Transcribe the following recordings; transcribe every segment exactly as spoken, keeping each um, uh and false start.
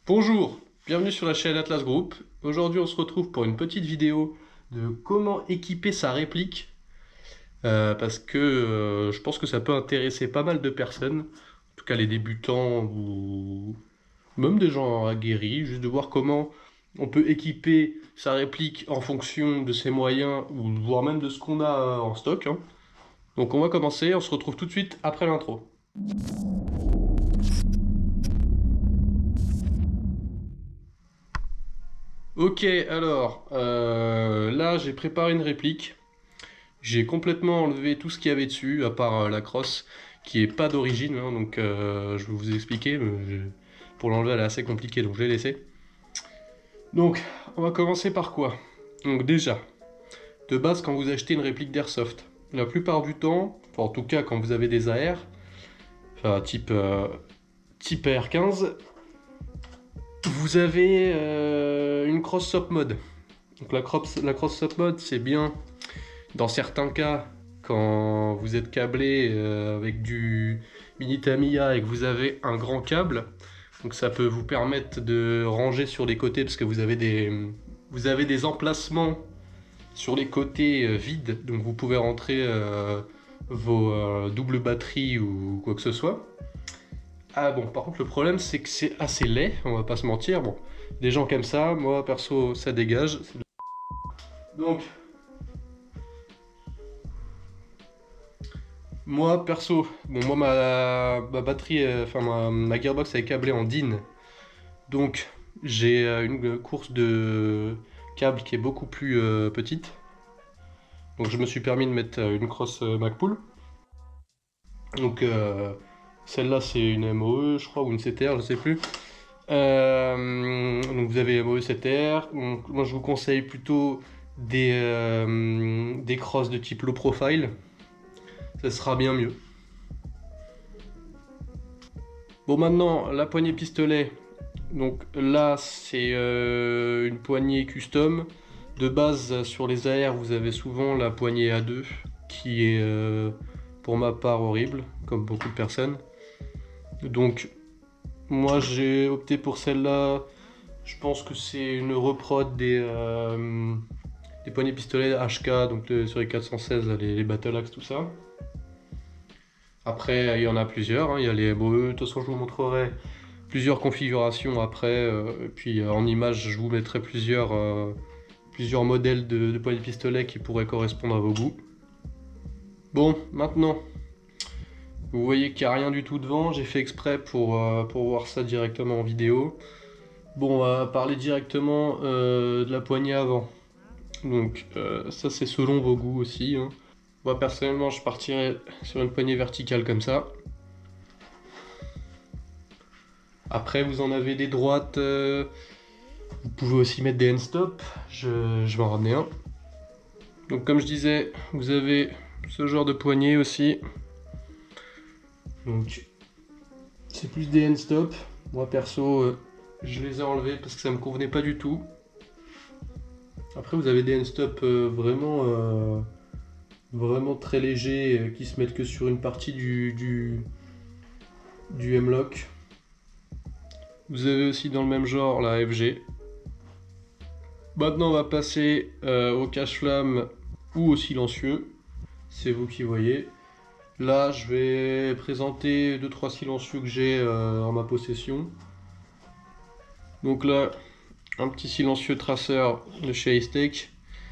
Bonjour, bienvenue sur la chaîne Atlas Group. Aujourd'hui on se retrouve pour une petite vidéo de comment équiper sa réplique euh, parce que euh, je pense que ça peut intéresser pas mal de personnes, en tout cas les débutants ou même des gens aguerris, juste de voir comment on peut équiper sa réplique en fonction de ses moyens ou voire même de ce qu'on a euh, en stock, hein. Donc on va commencer, on se retrouve tout de suite après l'intro. Ok, alors euh, là j'ai préparé une réplique. J'ai complètement enlevé tout ce qu'il y avait dessus, à part euh, la crosse, qui est pas d'origine, hein, donc euh, je vais vous expliquer, mais je- pour l'enlever elle est assez compliquée, donc je l'ai laissé. Donc, on va commencer par quoi? Donc déjà, de base quand vous achetez une réplique d'Airsoft, la plupart du temps, enfin, en tout cas quand vous avez des A R, enfin type, euh, type A R quinze, vous avez euh, une cross top mode. Donc la cross, la cross top mode c'est bien dans certains cas, quand vous êtes câblé euh, avec du mini Tamiya et que vous avez un grand câble, donc ça peut vous permettre de ranger sur les côtés parce que vous avez des, vous avez des emplacements sur les côtés euh, vides, donc vous pouvez rentrer euh, vos euh, doubles batteries ou quoi que ce soit. Ah bon, par contre le problème c'est que c'est assez laid, on va pas se mentir. Bon, des gens comme ça, moi perso ça dégage. Donc moi, perso, bon, moi, ma, ma batterie, euh, enfin, ma, ma gearbox elle est câblée en D I N. Donc, j'ai euh, une course de câble qui est beaucoup plus euh, petite. Donc, je me suis permis de mettre euh, une crosse euh, MagPul. Donc, euh, celle-là, c'est une M O E, je crois, ou une C T R, je sais plus. Euh, donc, vous avez M O E, C T R. Donc, moi, je vous conseille plutôt des, euh, des crosses de type low profile. Ça sera bien mieux. Bon, maintenant, la poignée pistolet. Donc là, c'est euh, une poignée custom. De base, sur les A R, vous avez souvent la poignée A deux, qui est euh, pour ma part horrible, comme beaucoup de personnes. Donc moi, j'ai opté pour celle-là. Je pense que c'est une reprod des, euh, des poignées pistolet H K, donc euh, sur les quatre cent seize, là, les, les Battle Axe, tout ça. Après, il y en a plusieurs, hein. Il y a les M O E. De toute façon, je vous montrerai plusieurs configurations après. Euh, et puis euh, en image, je vous mettrai plusieurs, euh, plusieurs modèles de, de poignées de pistolet qui pourraient correspondre à vos goûts. Bon, maintenant, vous voyez qu'il n'y a rien du tout devant. J'ai fait exprès pour, euh, pour voir ça directement en vidéo. Bon, on va parler directement euh, de la poignée avant. Donc, euh, ça, c'est selon vos goûts aussi, hein. Moi, personnellement, je partirais sur une poignée verticale comme ça. Après, vous en avez des droites. Euh, vous pouvez aussi mettre des end-stop. Je, je vais en ramener un. Donc, comme je disais, vous avez ce genre de poignée aussi. Donc, c'est plus des end-stop. Moi, perso, euh, je les ai enlevés parce que ça me convenait pas du tout. Après, vous avez des end-stop euh, vraiment, euh, vraiment très légers euh, qui se mettent que sur une partie du, du, du M-Lock. Vous avez aussi dans le même genre la F G. Maintenant, on va passer euh, au cache-flamme ou au silencieux. C'est vous qui voyez. Là, je vais présenter deux trois silencieux que j'ai euh, en ma possession. Donc là, un petit silencieux traceur de chez Aistech.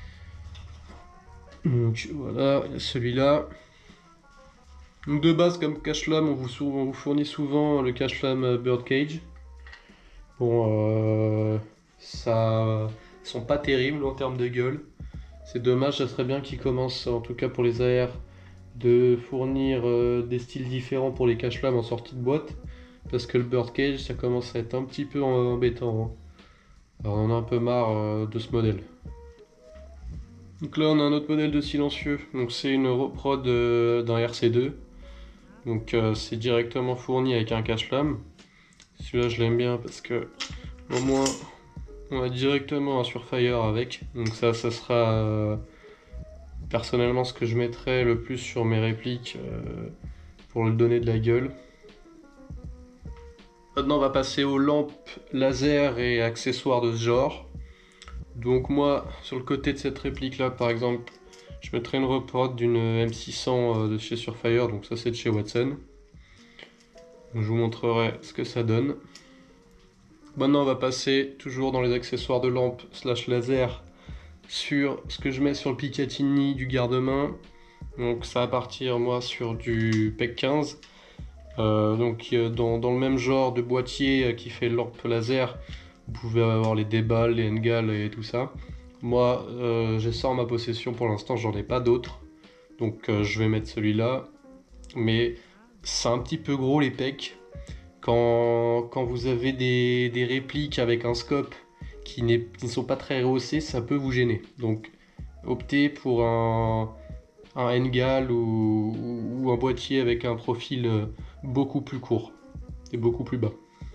Donc voilà, il y a celui-là. Donc de base, comme cache-flamme, on, on vous fournit souvent le cache-flamme Birdcage. Bon, euh, ça, ils sont pas terribles en termes de gueule. C'est dommage, ça serait bien qu'ils commencent, en tout cas pour les A R, de fournir euh, des styles différents pour les cache-flammes en sortie de boîte. Parce que le Birdcage, ça commence à être un petit peu embêtant, hein. Alors on en a un peu marre euh, de ce modèle. Donc là on a un autre modèle de silencieux. Donc c'est une reprod euh, d'un R C deux. Donc euh, c'est directement fourni avec un cache-flamme. Celui-là je l'aime bien parce que au moins on a directement un Surfire avec. Donc ça, ça sera euh, personnellement ce que je mettrais le plus sur mes répliques euh, pour le donner de la gueule. Maintenant on va passer aux lampes laser et accessoires de ce genre. Donc moi, sur le côté de cette réplique là par exemple, je mettrai une reprod d'une M six cents de chez Surefire, donc ça c'est de chez Watson. Donc, je vous montrerai ce que ça donne. Maintenant on va passer toujours dans les accessoires de lampe slash laser sur ce que je mets sur le Picatinny du garde-main. Donc ça va partir moi sur du P E C quinze. Euh, donc euh, dans, dans le même genre de boîtier euh, qui fait lampe laser, vous pouvez avoir les débals, les N-Gal et tout ça. Moi euh, j'ai ça en ma possession pour l'instant, j'en ai pas d'autres. Donc euh, je vais mettre celui-là. Mais c'est un petit peu gros les P E C. Quand, quand vous avez des, des répliques avec un scope qui, qui ne sont pas très rehaussés, ça peut vous gêner. Donc optez pour un, un N-Gal ou, ou un boîtier avec un profil beaucoup plus court et beaucoup plus bas.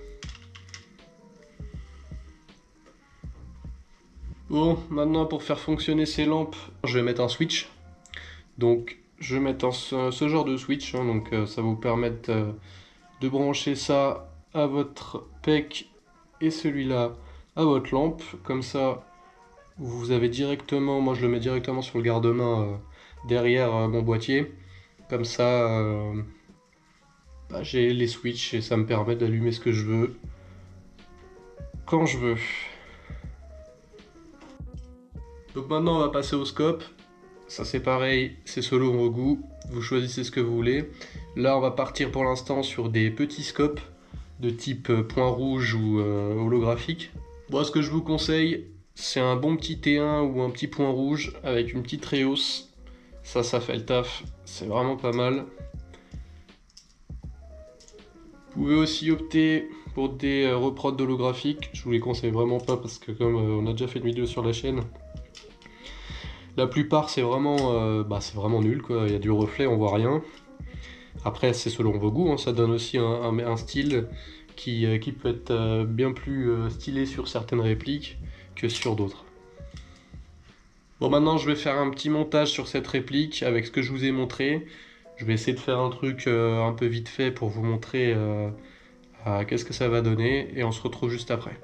Bon, maintenant pour faire fonctionner ces lampes, je vais mettre un switch. Donc je vais mettre un, ce, ce genre de switch, hein, donc euh, ça va vous permettre euh, de brancher ça à votre P E C et celui-là à votre lampe. Comme ça, vous avez directement, moi je le mets directement sur le garde-main euh, derrière euh, mon boîtier. Comme ça, euh, bah, j'ai les switches et ça me permet d'allumer ce que je veux quand je veux. Donc maintenant on va passer au scope. Ça c'est pareil, c'est selon vos goûts, vous choisissez ce que vous voulez. Là on va partir pour l'instant sur des petits scopes de type point rouge ou euh, holographique. Moi ce que je vous conseille, c'est un bon petit T un ou un petit point rouge avec une petite rehausse. Ça, ça fait le taf, c'est vraiment pas mal. Vous pouvez aussi opter pour des euh, reprods holographiques. Je vous les conseille vraiment pas parce que comme euh, on a déjà fait une vidéo sur la chaîne, la plupart c'est vraiment, euh, bah, c'est vraiment nul quoi. Il y a du reflet, on voit rien. Après c'est selon vos goûts, hein. Ça donne aussi un, un, un style qui, euh, qui peut être euh, bien plus euh, stylé sur certaines répliques que sur d'autres. Bon maintenant je vais faire un petit montage sur cette réplique avec ce que je vous ai montré. Je vais essayer de faire un truc euh, un peu vite fait pour vous montrer euh, euh, qu'est-ce que ça va donner et on se retrouve juste après.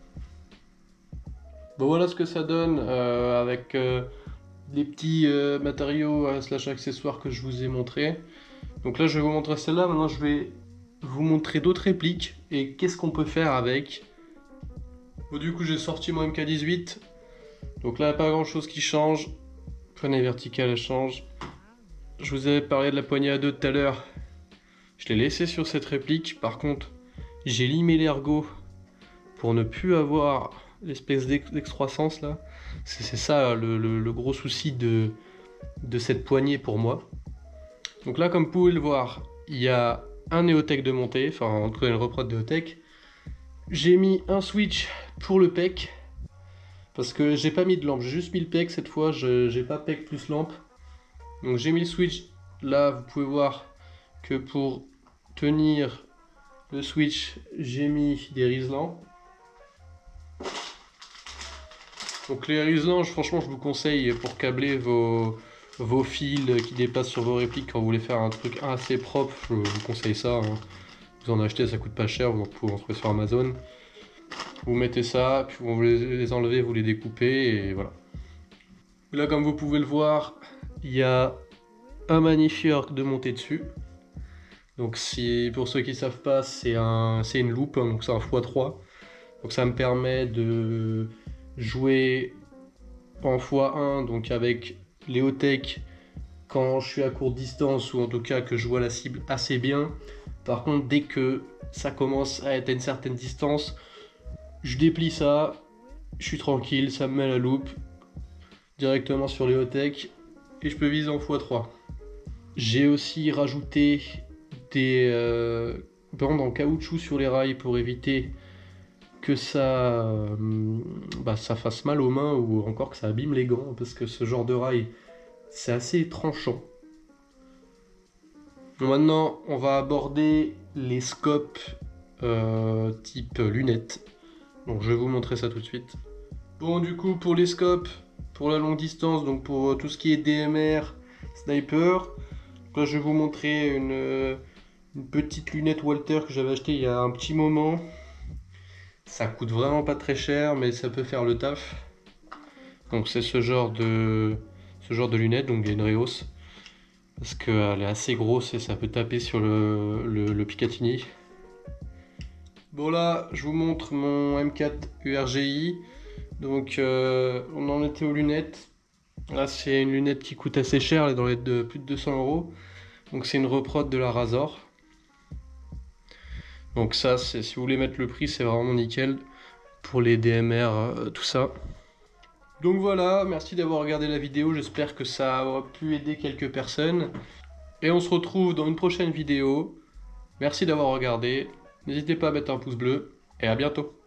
Bon voilà ce que ça donne euh, avec euh, les petits euh, matériaux euh, slash accessoires que je vous ai montré. Donc là je vais vous montrer celle-là, maintenant je vais vous montrer d'autres répliques et qu'est-ce qu'on peut faire avec. Bon du coup j'ai sorti mon M K dix-huit, donc là pas grand chose qui change, poignée verticale elle change. Je vous avais parlé de la poignée à deux tout à l'heure, je l'ai laissé sur cette réplique, par contre j'ai limé l'ergot pour ne plus avoir l'espèce d'excroissance là. C'est ça le, le, le gros souci de, de cette poignée pour moi. Donc là comme vous pouvez le voir, il y a un Neotech de montée, enfin en tout cas une reprod de Neotech. J'ai mis un switch pour le P E C, parce que j'ai pas mis de lampe, j'ai juste mis le P E C cette fois, je j'ai pas P E C plus lampe. Donc j'ai mis le switch, là vous pouvez voir que pour tenir le switch, j'ai mis des Riesland. Donc les Riesland, franchement je vous conseille pour câbler vos, vos fils qui dépassent sur vos répliques quand vous voulez faire un truc assez propre, je vous conseille ça. Hein. Vous en achetez, ça coûte pas cher, vous pouvez en trouver sur Amazon. Vous mettez ça, puis vous les enlevez, vous les découpez et voilà. Là comme vous pouvez le voir, il y a un magnifieur de montée dessus. Donc si, pour ceux qui ne savent pas, c'est un, c'est une loupe, hein, donc c'est un fois trois. Donc ça me permet de jouer en fois un, donc avec les Neotech quand je suis à courte distance ou en tout cas que je vois la cible assez bien. Par contre dès que ça commence à être à une certaine distance, je déplie ça, je suis tranquille, ça me met la loupe directement sur les Neotech et je peux viser en fois trois. J'ai aussi rajouté des euh, bandes en caoutchouc sur les rails pour éviter que ça, euh, bah, ça fasse mal aux mains ou encore que ça abîme les gants, parce que ce genre de rail c'est assez tranchant. Bon, maintenant on va aborder les scopes euh, type lunettes. Donc je vais vous montrer ça tout de suite. Bon du coup pour les scopes, pour la longue distance, donc pour tout ce qui est D M R, sniper, là je vais vous montrer une, Une petite lunette Walter que j'avais acheté il y a un petit moment. Ça coûte vraiment pas très cher, mais ça peut faire le taf. Donc c'est ce genre de ce genre de lunettes, donc des Nreos, parce qu'elle est assez grosse et ça peut taper sur le, le, le Picatinny. Bon là, je vous montre mon M quatre U R G I. Donc euh, on en était aux lunettes. Là c'est une lunette qui coûte assez cher, elle est dans les de plus de deux cents euros. Donc c'est une reprod de la Razor. Donc ça, c'est, si vous voulez mettre le prix, c'est vraiment nickel pour les D M R, euh, tout ça. Donc voilà, merci d'avoir regardé la vidéo, j'espère que ça aura pu aider quelques personnes. Et on se retrouve dans une prochaine vidéo. Merci d'avoir regardé, n'hésitez pas à mettre un pouce bleu, et à bientôt.